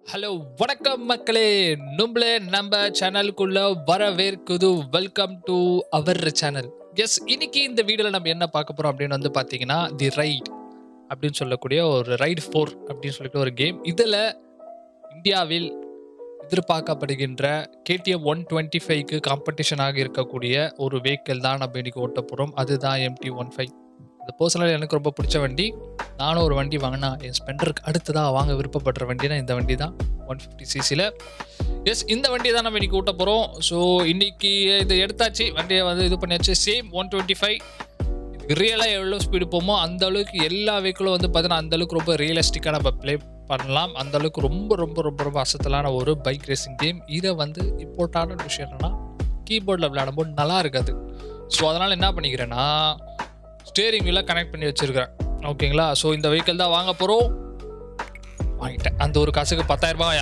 Hello வணக்கம் மக்களே, நம்மளே நம்ம சேனலுக்குள்ள வரவேற்குது. Welcome to our channel. Yes, இன்னைக்கு இந்த வீடியோவில் நம்ம என்ன பார்க்க போகிறோம் அப்படின்னு வந்து பார்த்தீங்கன்னா, தி ரைட் அப்படின்னு சொல்லக்கூடிய ஒரு ரைட் 4 அப்படின்னு சொல்லிட்டு ஒரு கேம். இதில் இந்தியாவில் எதிர்பார்க்கப்படுகின்ற KTM 125க்கு காம்படிஷனாக இருக்கக்கூடிய ஒரு வெஹிக்கிள் தான் நம்ம இன்னைக்கு ஓட்ட போகிறோம். அதுதான் MT-15. இது பர்சனலாக எனக்கு ரொம்ப பிடிச்ச வண்டி. நானும் ஒரு வண்டி வாங்கினா என் ஸ்பெண்டருக்கு அடுத்ததாக வாங்க விருப்பப்படுற வண்டினா இந்த வண்டி தான், 150cc. எஸ், இந்த வண்டி தான் நம்ம இன்றைக்கி ஓட்ட போகிறோம். ஸோ இன்றைக்கி இது எடுத்தாச்சு, வண்டியை வந்து இது பண்ணியாச்சு. சேம் 125 ரியலாக எவ்வளோ ஸ்பீடு போமோ அந்த அளவுக்கு எல்லா வெஹிக்கிளும் வந்து பார்த்தீங்கன்னா அந்தளவுக்கு ரொம்ப ரியலிஸ்டிக்காக நம்ம ப்ளே பண்ணலாம். அந்தளவுக்கு ரொம்ப ரொம்ப ரொம்ப ரொம்ப அசத்தலான ஒரு பைக் ரேசிங் கேம். இதை வந்து இம்பார்ட்டான விஷயம் என்னென்னா, கீபோர்டில் விளையாடும்போது நல்லா இருக்காது. ஸோ அதனால் என்ன பண்ணிக்கிறேன்னா, ஸ்டேரிங் வீலை கனெக்ட் பண்ணி வச்சுருக்கிறேன். ஓகேங்களா? ஸோ இந்த வெஹிக்கிள் தான் வாங்க போகிறோம். வாங்கிட்டேன். அந்த ஒரு காசுக்கு 10,000 ரூபாயா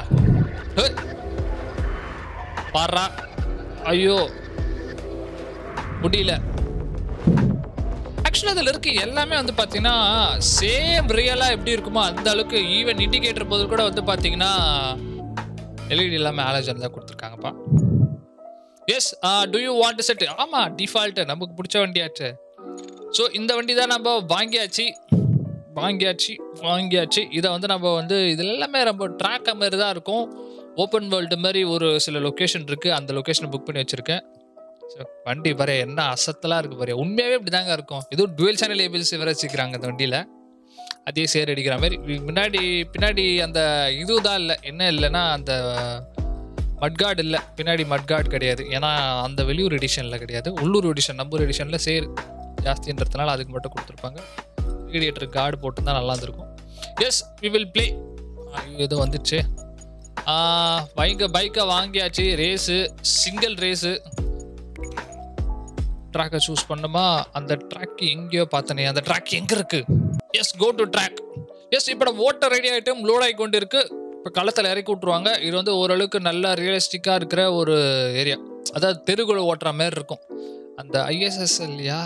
பாடுறா. ஐயோ முடியல. ஆக்சுவலாக அதில் இருக்க எல்லாமே வந்து பார்த்தீங்கன்னா சேம் ரியலாக எப்படி இருக்குமோ அந்த அளவுக்கு. ஈவன் இண்டிகேட்டர் போது கூட வந்து பார்த்தீங்கன்னா எல்இடி எல்லாமே ஆலோஜன் தான் கொடுத்துருக்காங்கப்பா. Yes, do you want to set? ஆமாம், டிஃபால்ட்டு நமக்கு பிடிச்ச வண்டியாச்சு. ஸோ இந்த வண்டி தான் நம்ம வாங்கியாச்சு. இதை வந்து நம்ம வந்து இதில் எல்லாமே ரொம்ப ட்ராக் மாதிரி தான் இருக்கும். ஓப்பன் வேர்ல்டு மாதிரி ஒரு சில லொக்கேஷன் இருக்குது. அந்த லொக்கேஷனை புக் பண்ணி வச்சுருக்கேன். ஸோ வண்டி வர என்ன அசத்தலாக இருக்குது பாரு. உண்மையாகவே இப்படி தாங்க இருக்கும். இதுவும் டுவெல் சேனல் ஏபிஎல்ஸ் வர வச்சுக்கிறாங்க அந்த வண்டியில். அதே சேர் அடிக்கிற மாதிரி. பின்னாடி அந்த இது தான் இல்லை. என்ன இல்லைன்னா அந்த மட்கார்டு இல்லை. பின்னாடி மட்கார்டு கிடையாது. ஏன்னா அந்த வெளியூர் எடிஷனில் கிடையாது, உள்ளூர் எடிஷன் நம்பர் எடிஷனில் சேர் ஜாஸ்தின்றதுனால அதுக்கு மட்டும் கொடுத்துருப்பாங்க. ரேடியேட்டர் கார்டு போட்டு தான் நல்லா இருந்திருக்கும். Yes, we will play. இது வந்துச்சு. பைக்கை வாங்கியாச்சு. Race, single race. ட்ராக்கை சூஸ் பண்ணுமா? அந்த ட்ராக் எங்கேயோ பார்த்தனே, அந்த ட்ராக் எங்கே இருக்குது? Yes, go to track. Yes, இப்போ நம்ம ஓட்ட ரெடி ஆகிட்டும், லோட் ஆகி கொண்டு இருக்கு. இப்போ களத்தில் இறக்கி விட்ருவாங்க. இது வந்து ஓரளவுக்கு நல்லா ரியலிஸ்டிக்காக இருக்கிற ஒரு ஏரியா. அதாவது தெருக்குள்ள ஓட்டுற மாதிரி இருக்கும். அந்த ஐஎஸ்எஸ்எல்லையா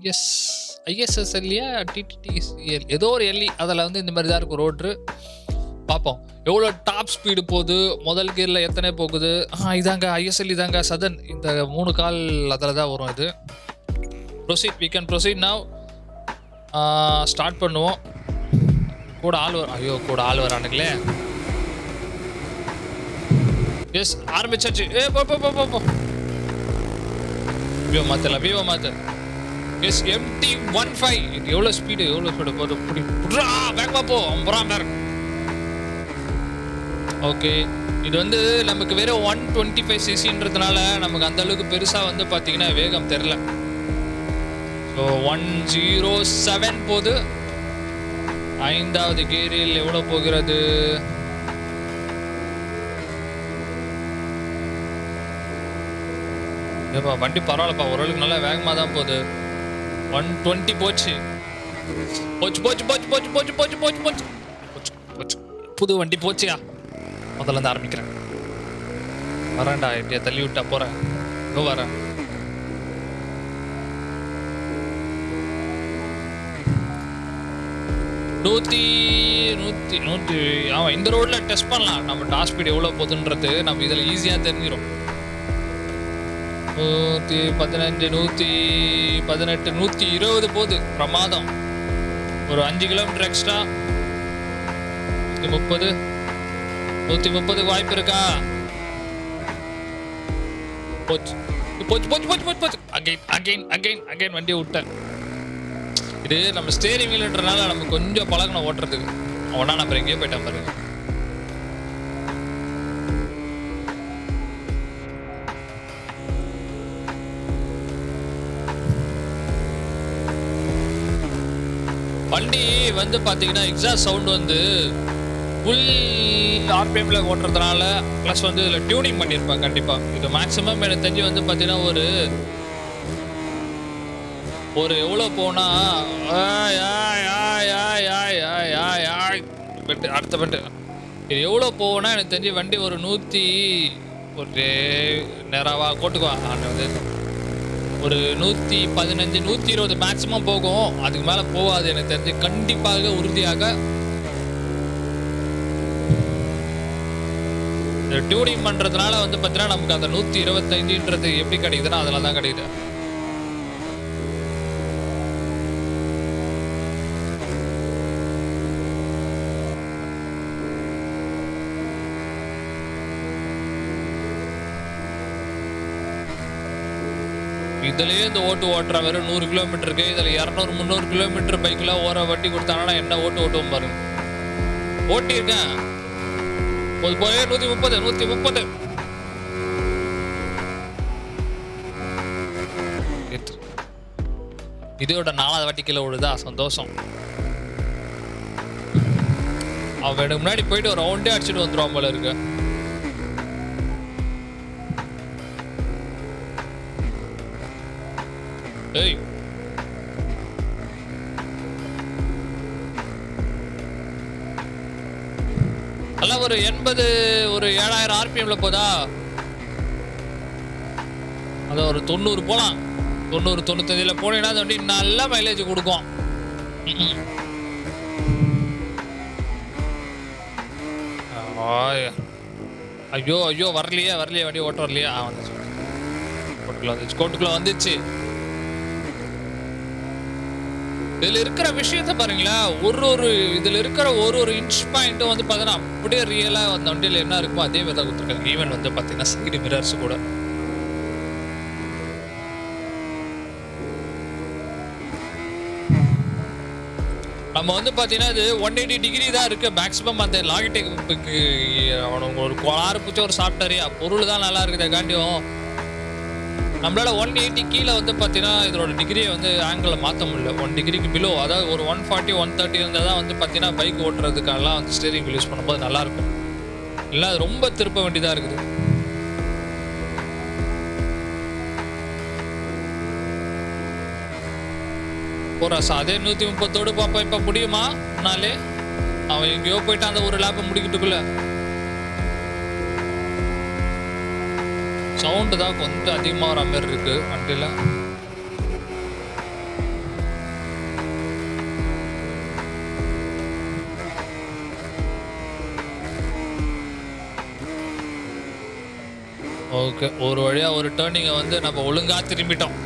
டிடிடிஎல் ஏதோ ஒரு எல்இ அதில் வந்து இந்த மாதிரி தான் இருக்கும் ரோட்ரு. பார்ப்போம் எவ்வளோ டாப் ஸ்பீடு போகுது, முதல் கியரில் எத்தனை போகுது. இதாங்க ஐஎஸ்எல், இதாங்க சதன். இந்த 3 கால் அதில் தான் வரும். இது proceed, we can proceed now. Start பண்ணுவோம். கூட ஆள் வரானுங்களே. எஸ், ஆரம்பிச்சாச்சு. போ வியூ மாற்று. எஸ், MT-15 இது எவ்வளோ ஸ்பீடு போகுது. வேகமாக போ. ஓகே, இது வந்து நமக்கு வெறும் 125cc நமக்கு அந்த அளவுக்கு பெருசாக வந்து பார்த்தீங்கன்னா வேகம் தெரில. ஸோ 107 போகுது. 5வது கியரில் எவ்வளோ போகிறது? வண்டி பரவாயில்லப்பா, ஓரளவுக்கு நல்லா வேகமாக தான் போகுது. 120 போச்சு. புது வண்டி போச்சியா? முதல்ல இருந்து ஆரம்பிக்கிறேன். வரேன்டா, எப்படியா தள்ளி விட்டா போகிறேன். வரேன். நூற்றி ஆமாம், இந்த ரோடில் டெஸ்ட் பண்ணலாம். நம்ம டாப் ஸ்பீடு எவ்வளோ போகுதுன்றது நம்ம இதில் ஈஸியாக தெரிஞ்சிடும். 115, 118, 120 போகுது. பிரமாதம். ஒரு 5 கிலோமீட்டர் எக்ஸ்ட்ரா. 130 வாய்ப்பு இருக்கா? போச்சு. அகைன் வண்டியை விட்டேன். இது நம்ம ஸ்டேரிங் வீல்ன்றனால நம்ம கொஞ்சம் பழகணும் ஓட்டுறதுக்கு. அவனா நம்ம எங்கேயோ போயிட்டான் பாருங்க. வண்டி வந்து பார்த்தீங்கன்னா எக்ஸாஸ்ட் சவுண்ட் வந்து ஃபுல் ஆர்பிஎம்ல ஓட்டுறதுனால, ப்ளஸ் வந்து இதில் டியூனிங் பண்ணியிருப்பாங்க கண்டிப்பாக. இது மேக்ஸிமம் எனக்கு தெரிஞ்சு வந்து பார்த்தீங்கன்னா ஒரு எவ்வளோ போனால் அடுத்த பெட்டு இது எவ்வளோ போனால் எனக்கு தெரிஞ்சு வண்டி ஒரு 100 ஒரு நேராவா கோட்டுக்குவா வந்து ஒரு 115 120 மேக்ஸிமம் போகும். அதுக்கு மேலே போகாது எனக்கு தெரிஞ்சு. கண்டிப்பாக உறுதியாக டியூனிங் பண்றதுனால வந்து பார்த்தீங்கன்னா நமக்கு அந்த 125ன்றது எப்படி கிடைக்குதுன்னா அதெல்லாம் தான் கிடைக்குது. இதுலயே இந்த ஓட்டுற வெறும் 100 கிலோமீட்டருக்கு இதுல 200-300 கிலோமீட்டர் பைக்லாம் வட்டி கொடுத்தாங்கன்னா என்ன ஓட்டுவோம் பாருங்க. ஓட்டியிருக்கேன் போய் 130 இதோட 4வது வாட்டி கீழே விழுதா சந்தோஷம். அவன் எனக்கு முன்னாடி போயிட்டு ஒரு ரவுண்டே அடிச்சுட்டு வந்துருவான் போல இருக்கு. ஒரு 80 ஒரு 7000 RPMல போதா அது ஒரு 90 போலாம். 90-95ல போனீங்கன்னா அது வண்டி நல்ல மைலேஜ் கொடுக்கும். ஐயோ வரலையே வண்டி ஓட்ட வரலையா? கோட்டுக்குள்ள வந்துச்சு. இதுல இருக்கிற விஷயத்த பாருங்களா, இதுல இருக்கிற ஒரு இன்ச் பாயிண்ட்டும் வந்து பார்த்தீங்கன்னா அப்படியே ரியலா அந்த வண்டியில என்ன இருக்குமோ அதே மாதிரி தான் கொடுத்துருக்காங்க. ஈவன் வந்து பார்த்தீங்கன்னா சைடு மிரர்ஸ் கூட நம்ம வந்து பார்த்தீங்கன்னா இது 180 டிகிரி தான் இருக்கு மேக்ஸிமம். அந்த லாகிடெக் அவனுக்கு ஒரு கோளாறு பிடிச்ச ஒரு சாஃப்ட்வேர் பொருள் தான் நல்லா இருக்குது. காண்டியும் நம்மளால 180 கீழே வந்து பார்த்தீங்கன்னா இதோட டிகிரியை வந்து ஆங்கிளில் மாற்ற முடியல. 1 டிகிரிக்கு பிலோ, அதாவது ஒரு 140-130 இருந்தால் தான் வந்து பார்த்தீங்கன்னா பைக் ஓட்டுறதுக்கெல்லாம் வந்து ஸ்டீரிங் யூஸ் பண்ணும்போது நல்லாயிருக்கும். இல்லை அது ரொம்ப திருப்ப வேண்டியதாக இருக்குது. போறாசா அதே 130 பார்ப்போம். இப்போ முடியுமா? நாளே அவன் எங்கேயோ போயிட்டு அந்த ஒரு லேப்பை முடிக்கிட்டுக்குள்ள சவுண்டு தான் கொஞ்சம் அதிகமாக வர மாதிரி இருக்கு வண்டியில். ஓகே, ஒரு வழியா ஒரு டர்னிங்கை வந்து நம்ம ஒழுங்கா திரும்பிட்டோம்.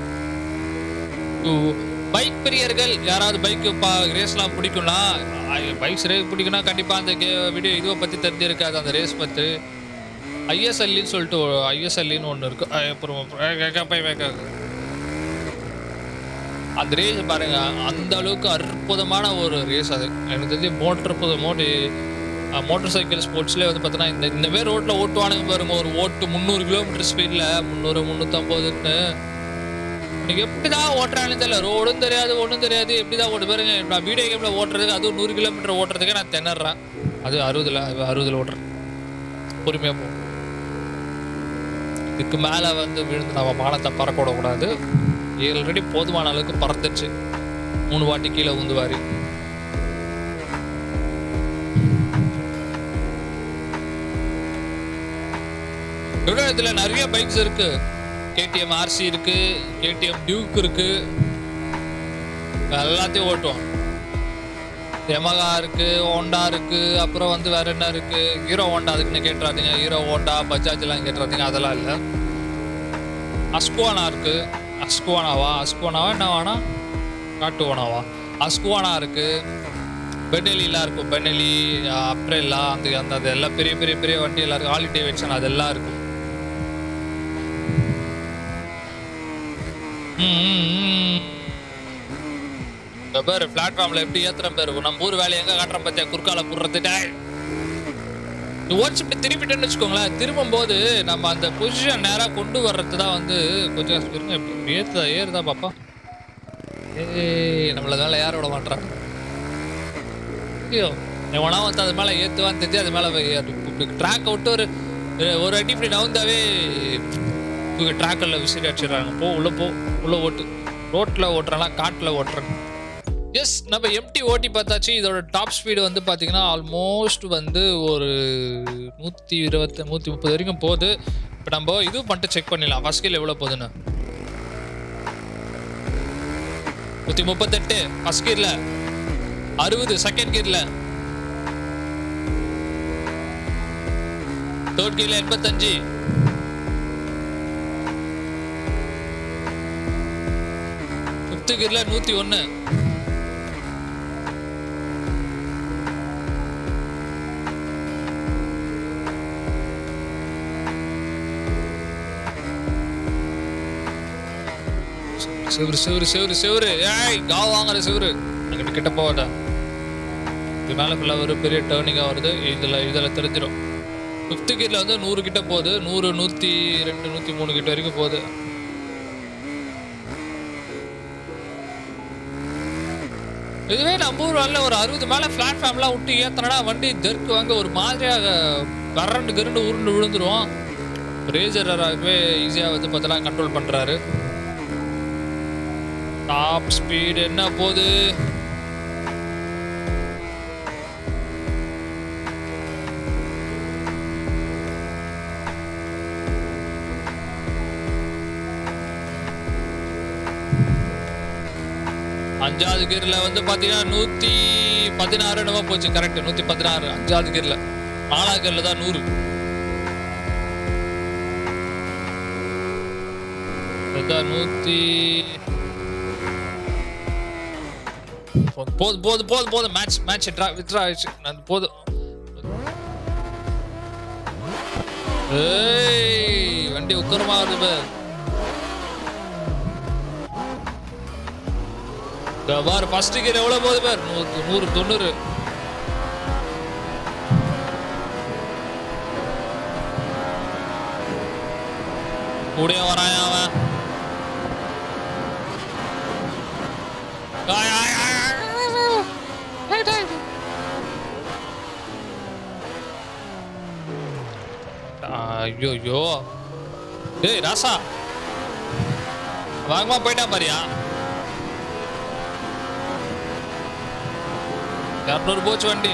பைக் பிரியர்கள் யாராவது பைக்கு ரேஸ்லாம் பிடிக்கும்னா, பைக்ஸ் ரேஸ் பிடிக்கும்னா கண்டிப்பாக அந்த வீடியோ இதுவை பற்றி தெரிஞ்சிருக்காது. அந்த ரேஸ் பற்றி ஐஎஸ்எல்லின்னு சொல்லிட்டு ஐஎஸ்எல்லின்னு ஒன்று இருக்கு. அப்புறம் அந்த ரேஸ் பாருங்க, அந்த அளவுக்கு அற்புதமான ஒரு ரேஸ். அது எனக்கு தெரிஞ்சு மோட்டர் சைக்கிள் ஸ்போர்ட்ஸ்லேயே வந்து பார்த்தீங்கன்னா இந்த மாதிரி ரோட்டில் ஓட்டுவானுங்க பாருங்க. ஒரு 300 கிலோமீட்டர் ஸ்பீடில் 300-350ன்னு நீங்கள் எப்படி தான் ஓட்டுறான்னு தெரியல. ரோடும் தெரியாது, ஒன்றும் தெரியாது. எப்படி தான் ஓட்டு பாருங்க. நான் வீடியோ கேமில் ஓட்டுறதுக்கு அதுவும் 100 கிலோமீட்டர் ஓட்டுறதுக்கே நான் திணறேன். அது 60 ஓட்டுறேன். பொறுமையாக போகும். இதுக்கு மேலே வந்து விழுந்து நம்ம மானத்தை பறக்க விடக்கூடாது. ஆல்ரெடி போதுமான அளவுக்கு பறந்துச்சு. 3 வாட்டி கீழே உந்துவாரி. இதில் நிறைய பைக்ஸ் இருக்கு. KTM RC இருக்கு, KTM டியூக் இருக்கு, எல்லாத்தையும் ஓட்டுவோம். யமகா இருக்கு, ஹோண்டா இருக்கு, அப்புறம் வந்து வேற என்ன இருக்கு, ஹீரோ ஹோண்டா அதுக்குன்னு கேட்டுறாதீங்க. ஹீரோ ஹோண்டா பஜாஜ்லாம் கேட்டுறாதீங்க, அதெல்லாம் இல்லை. அஸ்குவானா இருக்கு. அஸ்குவானாவா என்ன வேணா காட்டுவானாவா? அஸ்குவானா இருக்கு. பெனெலிலாம் இருக்கும். பெனெலி, அப்ரெல்லா, அந்த எல்லாம் பெரிய பெரிய பெரிய வண்டி எல்லாம் இருக்கு. ஹார்லி டேவிட்சன் அதெல்லாம் இருக்கும். பேரு பிளாட்ஃபார்ம்ல எப்படி ஏத்துற பேரு நம்ம ஊர் வேலையை எங்க காட்டுற பத்தியா குறுக்கால புடுறதுட்டே ஓடிச்சு. இப்படி திரும்பிட்டேன்னு வச்சுக்கோங்களேன். திரும்பும் போது நம்ம அந்த பொசிஷன் நேராக கொண்டு வர்றதுதான் வந்து கொஞ்சம் எப்படி ஏறுதா பாப்பா. நம்மள மேல யார விட மாட்டான். ஐயோ, எவனா வந்து அது மேல ஏத்துவான்னு தெரிஞ்சு அது மேல ட்ராக் விட்டு ஒரு அடி இப்படி நவுந்தாவே ட்ராக்கில் விசிறி அடிச்சிடுறாங்க. உள்ள ஓட்டு. ரோட்டில் ஓட்டுறாங்களா காட்டில் ஓட்டுறாங்க. எஸ், நம்ம எம்டி ஓட்டி பார்த்தாச்சு. இதோட டாப் ஸ்பீடு வந்து பார்த்தீங்கன்னா ஆல்மோஸ்ட் வந்து ஒரு 120-130 வரைக்கும் போகுது. இப்போ நம்ம இது பண்ணிட்டு செக் பண்ணிடலாம் ஃபர்ஸ்ட் கீழ் எவ்வளோ போகுதுன்னு. 138 ஃபர்ஸ்ட் கீரில், 60 செகண்ட் கீரில், தேர்ட் கீழ 85, ஃபிஃப்த் கீழ 101, செவரு ஏய் காவ் வாங்குற செவரு அங்கிட்டு கிட்ட போவாடா. இது மேல ஃபுல்லா ஒரு பெரிய டர்னிங்கா வருது. இதுல தெரிஞ்சிடும். ஃபிஃப்த் கீர்ல வந்து 100 கிட்ட போகுது. 100, 102, 103 கிட்ட வரைக்கும் போகுது. இதுவே நம்ம ஊர் வரல ஒரு 60 மேல பிளாட்ஃபார்ம்லாம் விட்டு ஏத்தனடா வண்டி ஜெர்க் வாங்க ஒரு மாதிரியாக கரண்டு உருண்டு விழுந்துரும். ரேஜராகவே ஈஸியா வந்து பார்த்தா கண்ட்ரோல் பண்றாரு. டாப் ஸ்பீடு என்ன போகுது? அஞ்சாவது கீர்ல வந்து பாத்தீங்கன்னா 116 நம்ம போச்சு. கரெக்ட் 116 அஞ்சாவது கீர்ல. நாலாவது கீர்ல தான் 100. அதான் 100. போதும் மேட்ச் வித்ரா ஆயிடுச்சு. போதும். ஏய் வண்டி உக்கரமா வருது பார். ஃபர்ஸ்ட் கியர் எவ்வளவு போகுது பார்? 190. கூடயே வரான் அவன். ஐயோ டேய் ராசா வாங்கமா போயிட்டா பாரியா. 200 போச்சு வண்டி.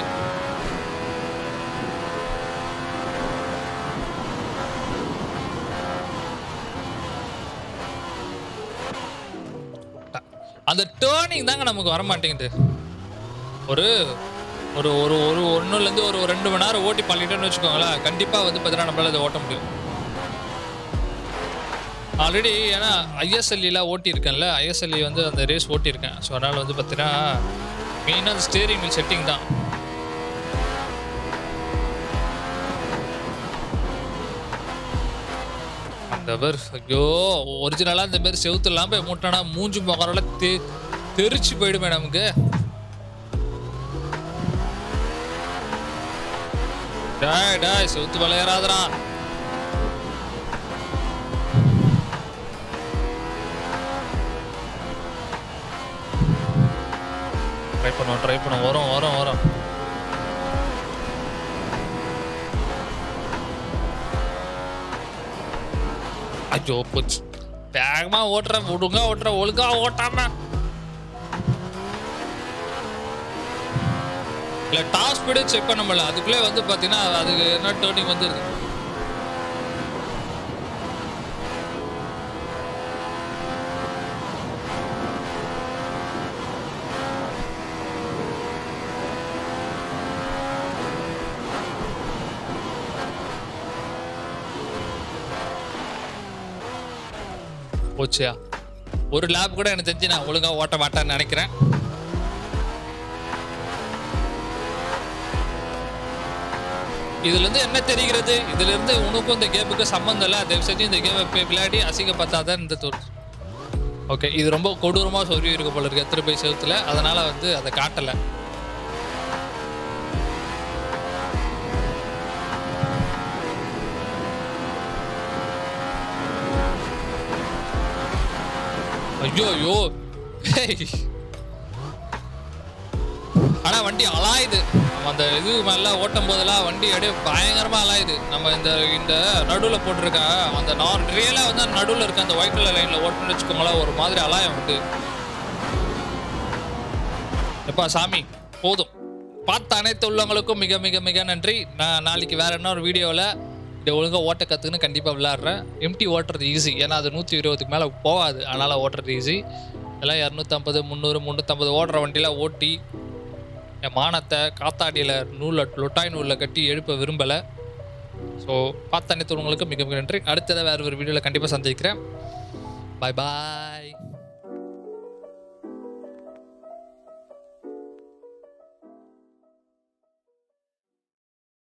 அந்த டர்னிங் தாங்க நமக்கு வர மாட்டேங்குது. ஒரு ஒரு ஒரு ஒரு 1லேருந்து ஒரு 2 மணி நேரம் ஓட்டி பழகிட்டோன்னு வச்சுக்கோங்களேன், கண்டிப்பா வந்து பார்த்தீங்கன்னா நம்மளால அதை ஓட்ட முடியும். ஆல்ரெடி ஏன்னா ஐஎஸ்எல்இலாம் ஓட்டியிருக்கேன்ல, ஐஎஸ்எல்இ வந்து அந்த ரேஸ் ஓட்டியிருக்கேன். ஸோ அதனால் வந்து பார்த்தீங்கன்னா மெயினாக அந்த ஸ்டேரிங் வீல் செட்டிங் தான். அந்த பேர் ஐயோ ஒரிஜினலாக இந்த மாதிரி செவுத்துலாம் போய் மூட்டானா மூஞ்சி முகரெல்லாம் தெரிச்சு போயிடுமே நமக்கு. டாய் செவுத்து விளையாடாதரா. ட்ரை பண்ணுவோம் வரும். ஐயோ போச்சு. வேகமா ஓட்டுறேன் ஒழுங்கா ஓட்டாம இல்ல டாப் ஸ்பீடு செக் பண்ண முடியல. அதுக்குள்ளே வந்து பாத்தீங்கன்னா அதுக்கு என்ன டர்னிங் வந்துருது. போச்சியா ஒரு லேப் கூட எனக்கு தெரிஞ்சு நான் ஒழுங்கா ஓட்ட மாட்டேன்னு நினைக்கிறேன். இதுல இருந்து என்ன தெரிகிறது? இதுல இருந்து உனக்கும் இந்த கேமுக்கு சம்பந்தம் இல்லை. தயவு செஞ்சு இந்த கேமை போய் விளையாடி அசிங்கப்பட்டாதான் இந்த தோற்று. ஓகே இது ரொம்ப கொடூரமா சொல்லி இருக்க போல இருக்கு எத்தனை போய் செவுத்துல. அதனால வந்து அதை காட்டலை. ஐயோ ஆனா வண்டி அலாயுது. நம்ம அந்த இது மேல ஓட்டும் போதெல்லாம் வண்டி அப்படியே பயங்கரமா அலாயுது. நம்ம இந்த நடுவுல போட்டிருக்க அந்த ரியலா வந்து நடுவுல இருக்க அந்த ஒயிட் கலர் லைன்ல ஓட்டுன்னு வச்சுக்கோங்களேன், ஒரு மாதிரி அலாயம் வந்து. எப்பா சாமி போதும். பார்த்த அனைத்து உள்ளவங்களுக்கும் மிக மிக மிக நன்றி. நான் நாளைக்கு வேற என்ன ஒரு வீடியோவில் இதை ஒழுங்காக ஓட்ட கற்றுக்குன்னு கண்டிப்பாக விளையாடுறேன். எம்டி ஓட்டுறது ஈஸி, ஏன்னா அது 120க்கு மேலே போகாது. அதனால் ஓட்டுறது ஈஸி. எல்லாம் 250, 300, 350 ஓடுற வண்டியெலாம் ஓட்டி என் மானத்தை காத்தாடியில் லொட்டாய் நூலில் கட்டி எழுப்ப விரும்பலை. ஸோ பார்த்த அனைத்து உங்களுக்கு மிக மிக நன்றி. அடுத்ததாக வேறு ஒரு வீடியோவில் கண்டிப்பாக சந்திக்கிறேன். பாய் பாய்.